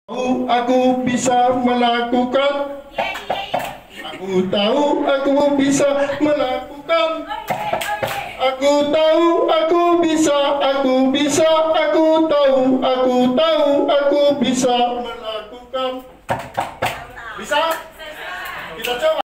Aku bisa melakukan. Aku tahu aku bisa melakukan. Aku tahu aku bisa, aku bisa, aku tahu aku bisa melakukan. Bisa? Kita coba.